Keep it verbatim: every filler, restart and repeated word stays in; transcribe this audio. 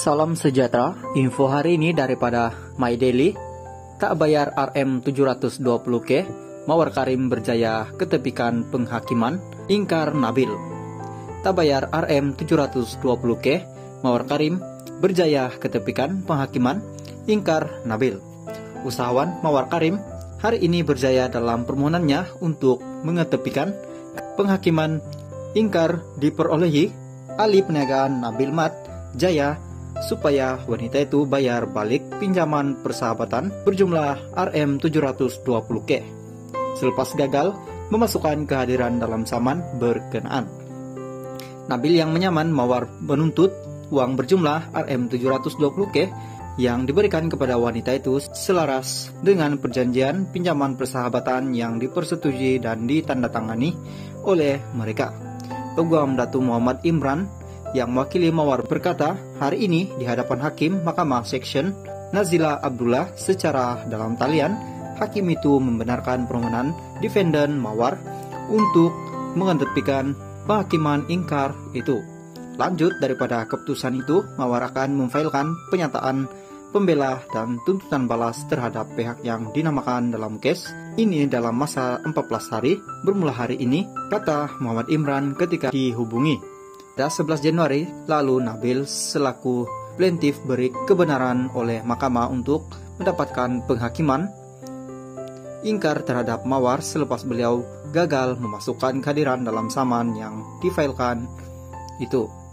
Salam sejahtera, info hari ini daripada My Daily. Tak bayar R M tujuh ratus dua puluh K, Mawar Karim berjaya ketepikan penghakiman, ingkar Nabil. Tak bayar R M tujuh ratus dua puluh K, Mawar Karim berjaya ketepikan penghakiman, ingkar Nabil. Usahawan Mawar Karim hari ini berjaya dalam permohonannya untuk mengetepikan penghakiman, ingkar diperolehi ahli perniagaan Nabil Mat Jaya supaya wanita itu bayar balik pinjaman persahabatan berjumlah R M tujuh ratus dua puluh K selepas gagal memasukkan kehadiran dalam saman berkenaan. Nabil yang menyaman Mawar menuntut uang berjumlah R M tujuh ratus dua puluh K yang diberikan kepada wanita itu selaras dengan perjanjian pinjaman persahabatan yang dipersetujui dan ditandatangani oleh mereka. Peguam Datu Muhammad Imran yang mewakili Mawar berkata hari ini di hadapan Hakim Mahkamah Section Nazila Abdullah secara dalam talian Hakim itu membenarkan permohonan defendant Mawar untuk mengetepikan penghakiman ingkar itu. Lanjut daripada keputusan itu, Mawar akan memfailkan pernyataan pembela dan tuntutan balas terhadap pihak yang dinamakan dalam kes ini dalam masa empat belas hari bermula hari ini, kata Muhammad Imran ketika dihubungi. Pada sebelas Januari lalu Nabil selaku plaintiff beri kebenaran oleh mahkamah untuk mendapatkan penghakiman ingkar terhadap Mawar selepas beliau gagal memasukkan kehadiran dalam saman yang difailkan itu.